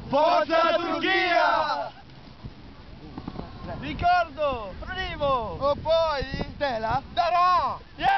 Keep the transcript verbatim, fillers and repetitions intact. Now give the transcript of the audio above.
Forza la Turchia! Ricordo, primo! O poi Stella? darò! Yeah!